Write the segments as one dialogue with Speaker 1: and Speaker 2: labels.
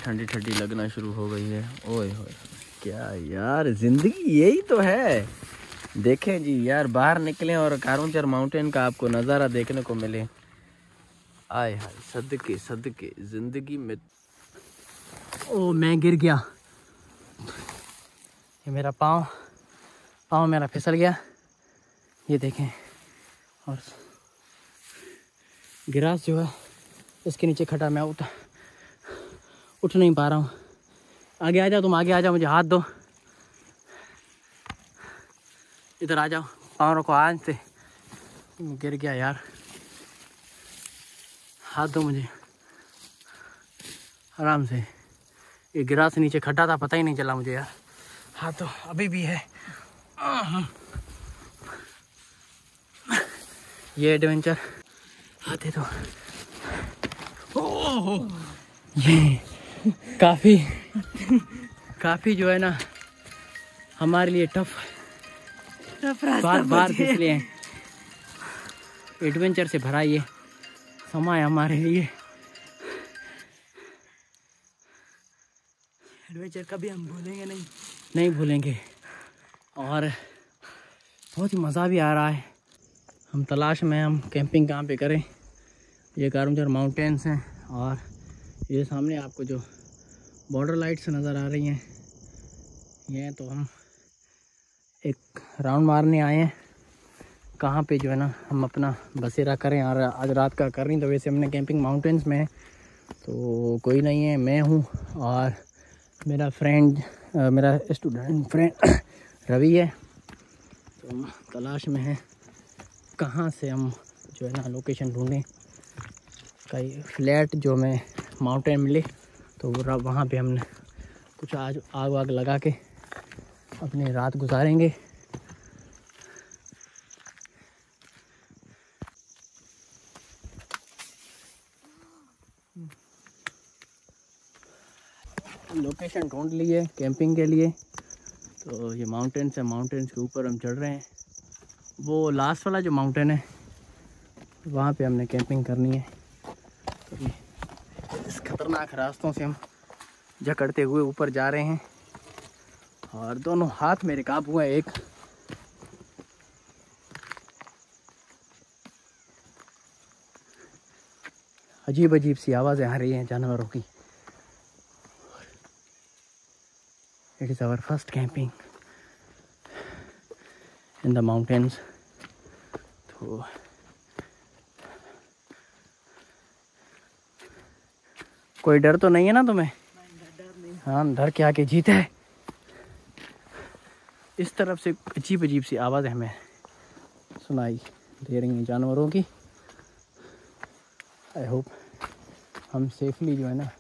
Speaker 1: ठंडी ठंडी लगना शुरू हो गई है। ओए होए क्या यार, जिंदगी यही तो है। देखें जी यार, बाहर निकलें और कारूंचर माउंटेन का आपको नज़ारा देखने को मिले। आय हाय सदके सदके जिंदगी में।
Speaker 2: ओ मैं गिर गया, ये मेरा पाँव मेरा फिसल गया, ये देखें। और गिरास जो है इसके नीचे खड़ा, मैं उठ नहीं पा रहा हूँ। आगे आ जाओ, तुम आगे आ जाओ, मुझे हाथ दो। इधर आ जाओ, पाँव रखो आज से। गिर गया यार, हाथ दो मुझे आराम से। ये गिरा से नीचे खड्डा था, पता ही नहीं चला मुझे यार। हाथ दो, अभी भी है। ये एडवेंचर हाथ दे दो। ये काफ़ी जो है ना हमारे लिए टफ बार इसलिए एडवेंचर से भरा ये समय हमारे लिए। एडवेंचर कभी हम भूलेंगे नहीं भूलेंगे। और बहुत ही मज़ा भी आ रहा है। हम तलाश में हम कैंपिंग कहाँ पे करें। ये कारूंचर माउंटेन्स हैं और ये सामने आपको जो बॉर्डर लाइट्स नज़र आ रही हैं, ये तो हम एक राउंड मारने आए हैं कहाँ पे जो है ना हम अपना बसेरा करें। और आज रात का कर रही, तो वैसे हमने कैंपिंग माउंटेन्स में है तो कोई नहीं है, मैं हूँ और मेरा फ्रेंड, मेरा स्टूडेंट फ्रेंड रवि है। तो हम तलाश में है कहाँ से हम जो है ना लोकेशन ढूंढें, कहीं फ्लैट जो हमें माउंटेन मिले तो वहाँ पे हमने कुछ आज आग वाग लगा के अपनी रात गुजारेंगे। लोकेशन ढूंढ ली है कैंपिंग के लिए। तो ये माउंटेन्स है, माउंटेन्स के ऊपर हम चढ़ रहे हैं। वो लास्ट वाला जो माउंटेन है वहाँ पे हमने कैंपिंग करनी है। तो इस खतरनाक रास्तों से हम जकड़ते हुए ऊपर जा रहे हैं और दोनों हाथ मेरे काबू हैं। एक अजीब अजीब सी आवाज़ें आ रही हैं जानवरों की। It is our first camping in the mountains. तो कोई डर तो नहीं है ना तुम्हें? हाँ, डर के आके जीत है। इस तरफ से अजीब अजीब सी आवाज़ें हमें सुनाई दे रही हैं जानवरों की। आई होप हम सेफली जो है ना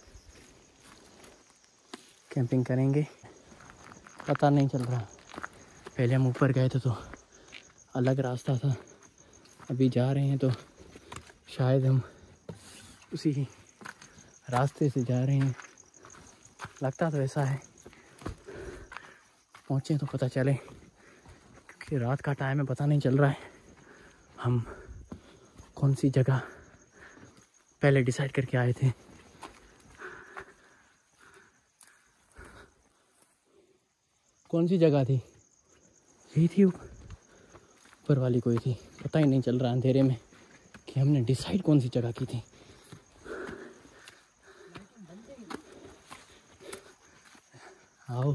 Speaker 2: कैंपिंग करेंगे। पता नहीं चल रहा, पहले हम ऊपर गए थे तो अलग रास्ता था, अभी जा रहे हैं तो शायद हम उसी रास्ते से जा रहे हैं। लगता तो ऐसा है, पहुँचे तो पता चले, क्योंकि रात का टाइम है, पता नहीं चल रहा है हम कौन सी जगह पहले डिसाइड करके आए थे। कौन सी जगह थी? यही थी, ऊपर वाली कोई थी, पता ही नहीं चल रहा अंधेरे में कि हमने डिसाइड कौन सी जगह की थी। आओ,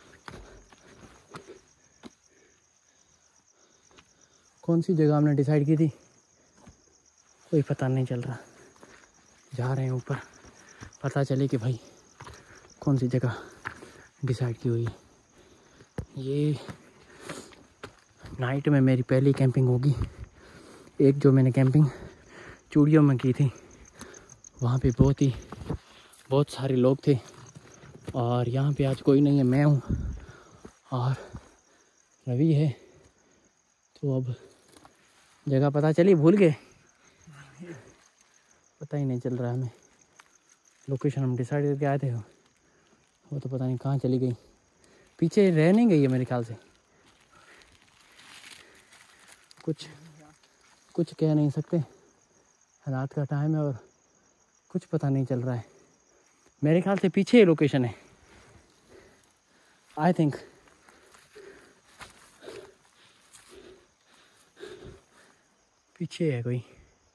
Speaker 2: कौन सी जगह हमने डिसाइड की थी कोई पता नहीं चल रहा। जा रहे हैं ऊपर, पता चले कि भाई कौन सी जगह डिसाइड की हुई। ये नाइट में मेरी पहली कैंपिंग होगी। एक जो मैंने कैंपिंग चूड़ियों में की थी, वहाँ पे बहुत सारे लोग थे और यहाँ पे आज कोई नहीं है, मैं हूँ और रवि है। तो अब जगह पता चली, भूल गए, पता ही नहीं चल रहा हमें। लोकेशन हम डिसाइड करके आए थे, वो तो पता नहीं कहाँ चली गई, पीछे रह नहीं गई है मेरे ख्याल से। कुछ कह नहीं सकते, रात का टाइम है और कुछ पता नहीं चल रहा है। मेरे ख्याल से पीछे ये लोकेशन है, आई थिंक। पीछे है कोई।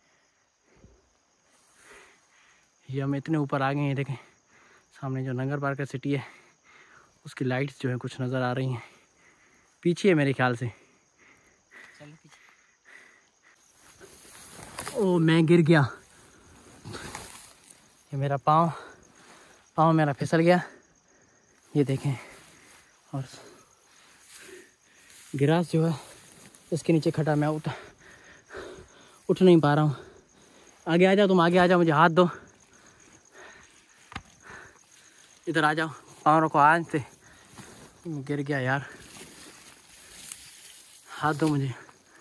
Speaker 2: ये हम इतने ऊपर आ गए हैं, देखें सामने जो नंगर पार्कर सिटी है उसकी लाइट्स जो है कुछ नज़र आ रही हैं। पीछे है मेरे ख्याल से। ओ मैं गिर गया, ये मेरा पाँव मेरा फिसल गया, ये देखें। और गिरास जो है इसके नीचे खड़ा, मैं उठ नहीं पा रहा हूँ। आगे आ जाओ, तुम आगे आ जाओ, मुझे हाथ दो, इधर आ जाओ, पाँव रखो आज से। गिर गया यार, हाथ दो मुझे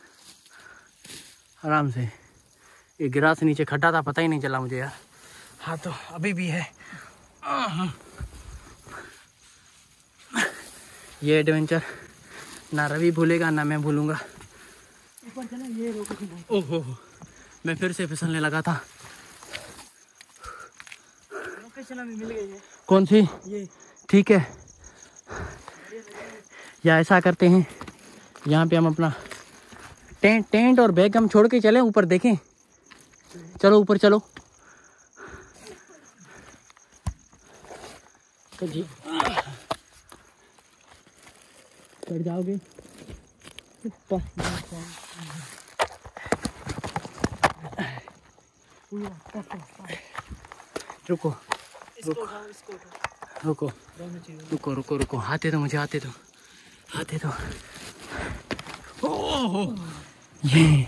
Speaker 2: आराम से। ये गिरा से नीचे खड्डा था, पता ही नहीं चला मुझे यार। हाथ तो अभी भी है। ये एडवेंचर ना रवि भूलेगा ना मैं भूलूंगा। ओहो, मैं फिर से फिसलने लगा था। लोकेशन हमें मिल गई है। कौन सी? ये। ठीक है, या ऐसा करते हैं, यहाँ पे हम अपना टेंट और बैग हम छोड़ के चले ऊपर, देखें। चलो ऊपर चलो। तो जी चढ़ जाओगे? रुको रुको रुको रुको रुको रुको, आते दो मुझे, आते दो। ओह, ये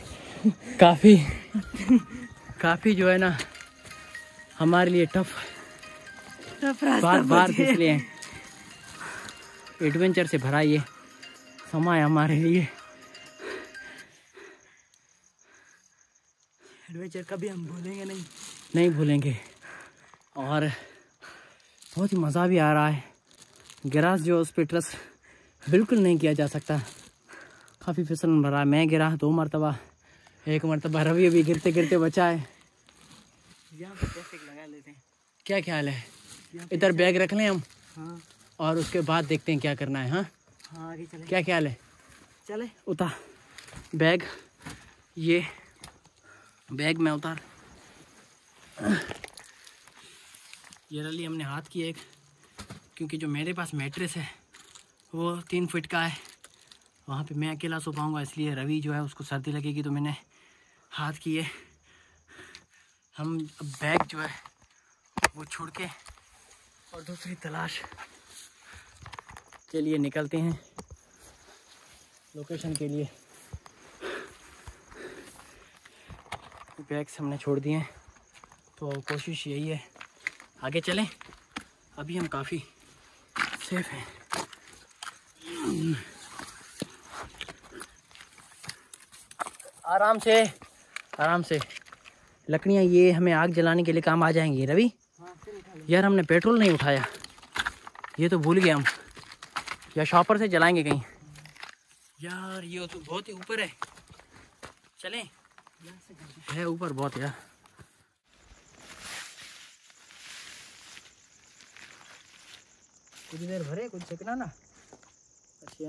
Speaker 2: काफी जो है ना हमारे लिए टफ बार फिसले हैं। एडवेंचर से भरा ये समय हमारे लिए। एडवेंचर कभी हम भूलेंगे नहीं भूलेंगे। और बहुत ही मज़ा भी आ रहा है। गिरास जो उस पर ट्रस्ट बिल्कुल नहीं किया जा सकता, काफ़ी फिसलन भरा है। मैं गिरा 2 मरतबा, 1 मरतबा रवि अभी गिरते गिरते बचा है। यहाँ पे ट्रैफिक लगा लेते हैं, क्या ख्याल है? इधर बैग रख लें हम। हाँ। और उसके बाद देखते हैं क्या करना है। हाँ आगे चले, क्या ख्याल है? चले। उतार बैग, ये बैग में उतार। ये रली हमने हाथ की एक, क्योंकि जो मेरे पास मैट्रेस है वो 3 फीट का है, वहाँ पे मैं अकेला सो पाऊँगा, इसलिए रवि जो है उसको सर्दी लगेगी, तो मैंने हाथ किए। हम अब बैग जो है वो छोड़ के और दूसरी तलाश के लिए निकलते हैं, लोकेशन के लिए। बैग्स हमने छोड़ दिए हैं, तो कोशिश यही है आगे चलें। अभी हम काफ़ी सेफ हैं। आराम से लकड़ियाँ ये हमें आग जलाने के लिए काम आ जाएंगी। रवि यार, हमने पेट्रोल नहीं उठाया, ये तो भूल गए हम, या शॉपर से जलाएंगे कहीं। यार ये तो बहुत ही ऊपर है, चलें? है ऊपर बहुत यार। कुछ देर भरे, कुछ सेकना ना। अच्छा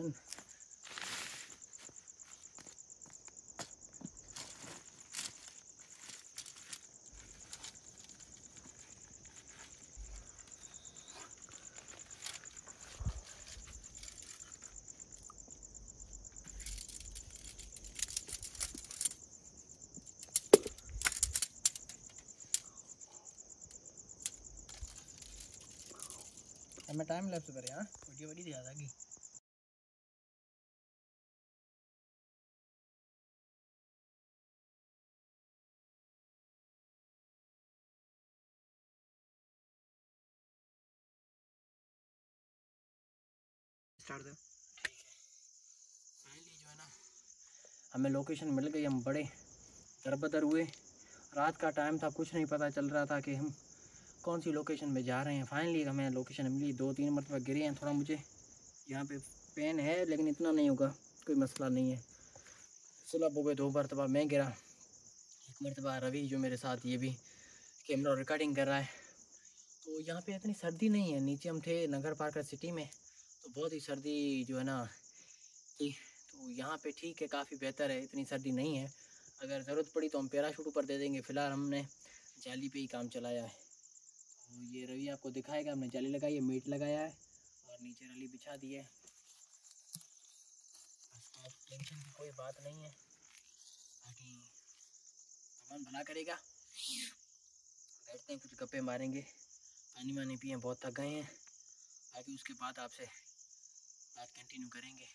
Speaker 2: हमें टाइम लैप्स करे। हाँ वीडियो बड़ी ज़्यादा की। स्टार्ट दो। फाइनली जो है ना हमें लोकेशन मिल गई। हम बड़े दरबदर हुए, रात का टाइम था, कुछ नहीं पता चल रहा था कि हम कौन सी लोकेशन में जा रहे हैं। फाइनली हमें लोकेशन मिली। 2-3 मरतबा गिरे हैं, थोड़ा मुझे यहाँ पे पेन है, लेकिन इतना नहीं होगा, कोई मसला नहीं है। सुलभ हो गए। 2 मरतबा मैं गिरा, 1 मरतबा रवि जो मेरे साथ, ये भी कैमरा रिकॉर्डिंग कर रहा है। तो यहाँ पे इतनी सर्दी नहीं है। नीचे हम थे नगर पार्क सिटी में, तो बहुत ही सर्दी जो है ना थी। तो यहाँ पे ठीक है, काफ़ी बेहतर है, इतनी सर्दी नहीं है। अगर ज़रूरत पड़ी तो हम पैराशूट ऊपर दे देंगे। फ़िलहाल हमने जाली पे ही काम चलाया है। तो ये रवि आपको दिखाएगा, हमने जाली लगाई है, मीट लगाया है और नीचे रली बिछा दी है। टेंशन की कोई बात नहीं है, बाकी भगवान भला करेगा। बैठते हैं, कुछ गप्पे मारेंगे, पानी वानी पिए, बहुत थक गए हैं। बाकी उसके बाद आपसे बात कंटिन्यू करेंगे।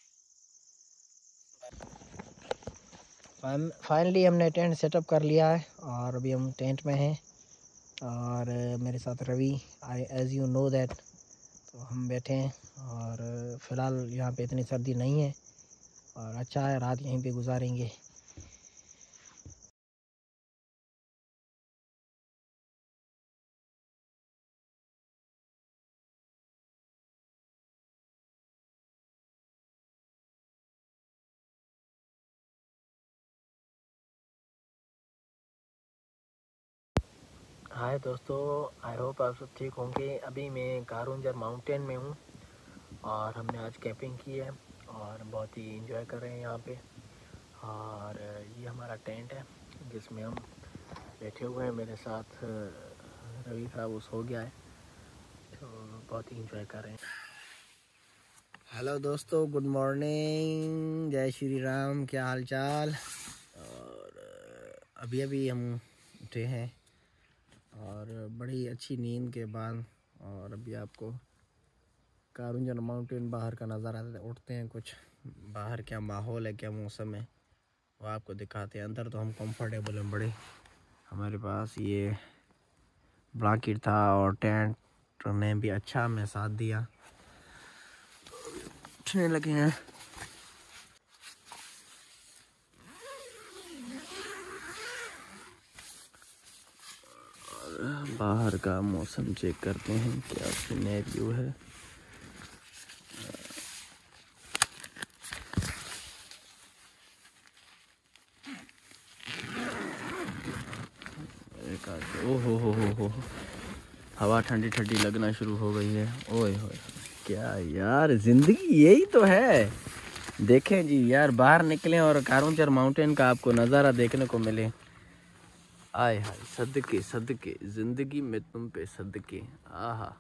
Speaker 2: फाइनली हमने टेंट सेटअप कर लिया है और अभी हम टेंट में हैं और मेरे साथ Ravi, I as you know that. तो हम बैठे हैं और फ़िलहाल यहाँ पे इतनी सर्दी नहीं है और अच्छा है, रात यहीं पे गुजारेंगे। हाय दोस्तों, आई होप आप सब ठीक होंगे। अभी मैं कारुंजर माउंटेन में हूँ और हमने आज कैंपिंग की है और बहुत ही एंजॉय कर रहे हैं यहाँ पे। और ये हमारा टेंट है जिसमें हम बैठे हुए हैं। मेरे साथ रवि था, वो सो गया है, तो बहुत ही एंजॉय कर रहे हैं। हेलो दोस्तों, गुड मॉर्निंग, जय श्री राम, क्या हाल चाल। और अभी अभी हम उठे हैं और बड़ी अच्छी नींद के बाद, और अभी आपको कारुंजर माउंटेन बाहर का नज़ारा उठते हैं, कुछ बाहर क्या माहौल है, क्या मौसम है, वो आपको दिखाते हैं। अंदर तो हम कंफर्टेबल हैं बड़े, हमारे पास ये ब्लैंकेट था और टेंट ने भी अच्छा हमें साथ दिया। उठने लगे हैं। बाहर का मौसम चेक करते हैं, क्या सिनेरियो है। ओहो, हवा ठंडी ठंडी लगना शुरू हो गई है। ओए होए, क्या यार, जिंदगी यही तो है। देखें जी यार, बाहर निकलें और कारुंजर माउंटेन का आपको नज़ारा देखने को मिले। आय हाय, सदके सदके, जिंदगी में तुम पे सदके। आहा,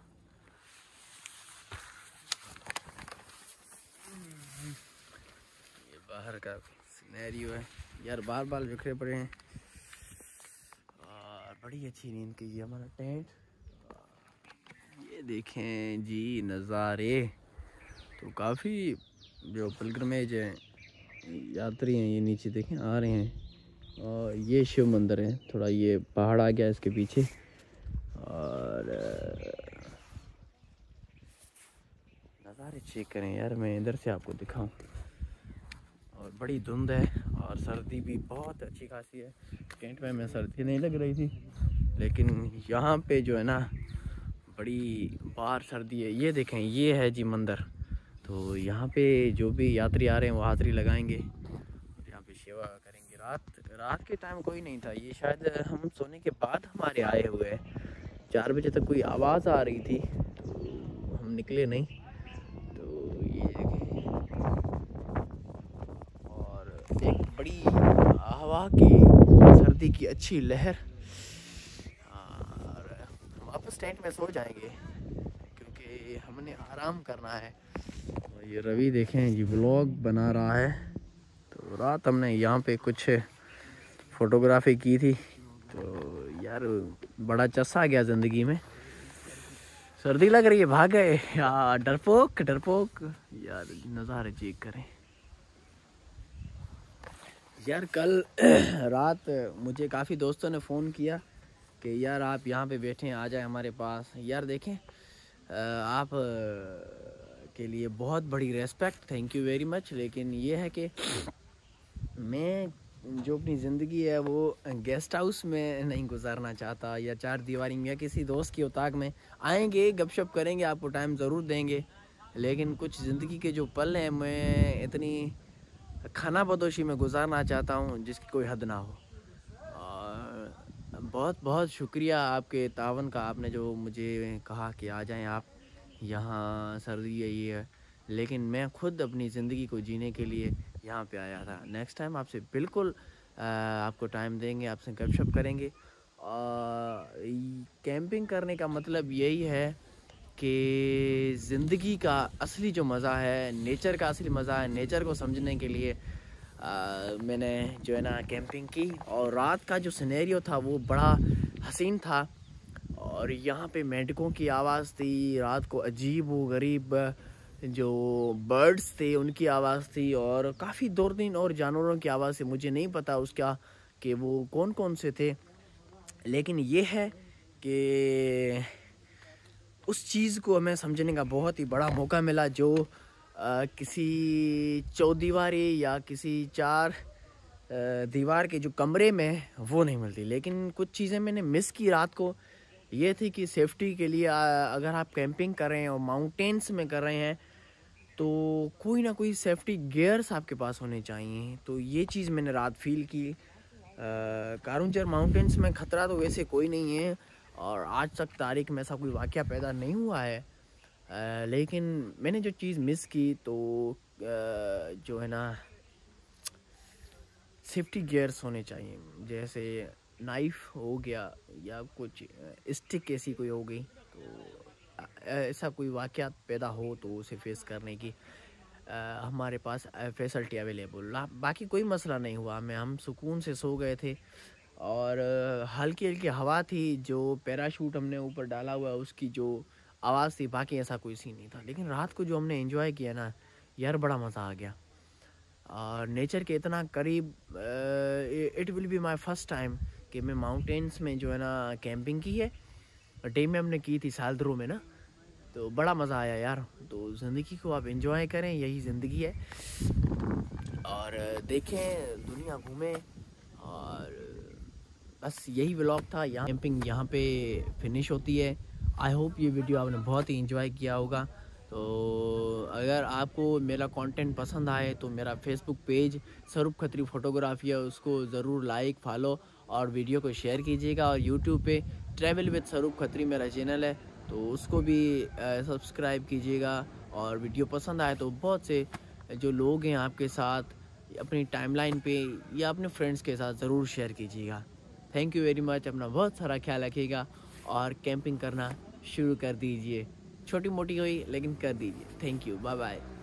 Speaker 2: ये बाहर का सिनेरियो है यार। बाल बिखरे पड़े हैं और बड़ी अच्छी नींद की है। हमारा टेंट, ये देखें जी नज़ारे। तो काफ़ी जो पिलग्रिमेज है, यात्री हैं, ये नीचे देखें आ रहे हैं। और ये शिव मंदिर है, थोड़ा ये पहाड़ आ गया इसके पीछे। और नज़ारे चेक करें यार, मैं इधर से आपको दिखाऊं। और बड़ी धुंध है और सर्दी भी बहुत अच्छी खासी है। टेंट में सर्दी नहीं लग रही थी, लेकिन यहाँ पे जो है ना बड़ी बाहर सर्दी है। ये देखें, ये है जी मंदिर। तो यहाँ पे जो भी यात्री आ रहे हैं वो हाज़री लगाएंगे और यहाँ पे सेवा करेंगे। रात के टाइम कोई नहीं था, ये शायद हम सोने के बाद हमारे आए हुए हैं। 4 बजे तक कोई आवाज़ आ रही थी तो हम निकले नहीं। तो ये देखें, और एक बड़ी हवा की, सर्दी की अच्छी लहर। और हम वापस टेंट में सो जाएंगे क्योंकि हमने आराम करना है। और ये रवि देखें जी, व्लॉग बना रहा है। तो रात हमने यहाँ पे कुछ फ़ोटोग्राफी की थी, तो यार बड़ा चस्सा गया ज़िंदगी में। सर्दी लग रही है, भाग गए यार, डरपोक यार। नज़ारे चेक करें यार। कल रात मुझे काफ़ी दोस्तों ने फ़ोन किया कि यार आप यहाँ पे बैठे हैं, आ जाए हमारे पास। यार देखें, आप के लिए बहुत बड़ी respect, thank you very much. लेकिन ये है कि मैं जो अपनी ज़िंदगी है वो गेस्ट हाउस में नहीं गुजारना चाहता, या 4 दीवारी में, या किसी दोस्त की उताक में। आएंगे, गपशप करेंगे, आपको टाइम ज़रूर देंगे, लेकिन कुछ ज़िंदगी के जो पल हैं मैं इतनी खाना बदोशी में गुजारना चाहता हूँ जिसकी कोई हद ना हो। और
Speaker 1: बहुत बहुत शुक्रिया आपके तावन का, आपने जो मुझे कहा कि आ जाएं आप यहाँ, सर्दी यही है, लेकिन मैं खुद अपनी ज़िंदगी को जीने के लिए यहाँ पे आया था। नेक्स्ट टाइम आपसे बिल्कुल आपको टाइम देंगे, आपसे गपशप करेंगे। कैंपिंग करने का मतलब यही है कि ज़िंदगी का असली जो मज़ा है, नेचर का असली मज़ा है, नेचर को समझने के लिए मैंने जो है ना कैंपिंग की। और रात का जो सिनेरियो था वो बड़ा हसीन था, और यहाँ पे मेंढकों की आवाज़ थी, रात को अजीब व गरीब जो बर्ड्स थे उनकी आवाज़ थी, और काफ़ी दूरबीन और जानवरों की आवाज़ थी। मुझे नहीं पता उसका कि वो कौन कौन से थे, लेकिन ये है कि उस चीज़ को हमें समझने का बहुत ही बड़ा मौका मिला, जो किसी चौदीवारी या किसी चार दीवार के जो कमरे में वो नहीं मिलती। लेकिन कुछ चीज़ें मैंने मिस की रात को, ये थी कि सेफ्टी के लिए अगर आप कैंपिंग कर रहे हैं और माउंटेन्स में कर रहे हैं तो कोई ना कोई सेफ्टी गियर्स आपके पास होने चाहिए। तो ये चीज़ मैंने रात फील की। कारूंचर माउंटेन्स में ख़तरा तो वैसे कोई नहीं है, और आज तक तारीख में ऐसा कोई वाक़या पैदा नहीं हुआ है, लेकिन मैंने जो चीज़ मिस की तो जो है ना सेफ्टी गियर्स होने चाहिए, जैसे नाइफ हो गया या कुछ स्टिक ऐसी कोई हो गई, तो ऐसा कोई वाक़या पैदा हो तो उसे फेस करने की हमारे पास फैसिलिटी अवेलेबल। बाकी कोई मसला नहीं हुआ, हम सुकून से सो गए थे, और हल्की हल्की हवा थी, जो पैराशूट हमने ऊपर डाला हुआ उसकी जो आवाज़ थी, बाकी ऐसा कोई सीन नहीं था। लेकिन रात को जो हमने एंजॉय किया ना यार, बड़ा मज़ा आ गया, और नेचर के इतना करीब। It will be my first time कि मैं माउंटेन्स में जो है ना कैंपिंग की है। डे में हमने की थी सालद्रो में ना, तो बड़ा मज़ा आया यार। तो ज़िंदगी को आप एंजॉय करें, यही ज़िंदगी है, और देखें, दुनिया घूमें, और बस यही व्लॉग था। यहाँ कैंपिंग यहाँ पे फिनिश होती है। आई होप ये वीडियो आपने बहुत ही एंजॉय किया होगा। तो अगर आपको मेरा कंटेंट पसंद आए तो मेरा फेसबुक पेज स्वरूप खत्री फोटोग्राफी है, उसको ज़रूर लाइक, फॉलो और वीडियो को शेयर कीजिएगा। और यूट्यूब पे ट्रैवल विद स्वरूप खत्री मेरा चैनल है, तो उसको भी सब्सक्राइब कीजिएगा। और वीडियो पसंद आए तो बहुत से जो लोग हैं आपके साथ अपनी टाइमलाइन पे या अपने फ्रेंड्स के साथ ज़रूर शेयर कीजिएगा। Thank you very much. अपना बहुत सारा ख्याल रखिएगा, और कैंपिंग करना शुरू कर दीजिए। छोटी मोटी हुई लेकिन कर दीजिए। Thank you, bye bye.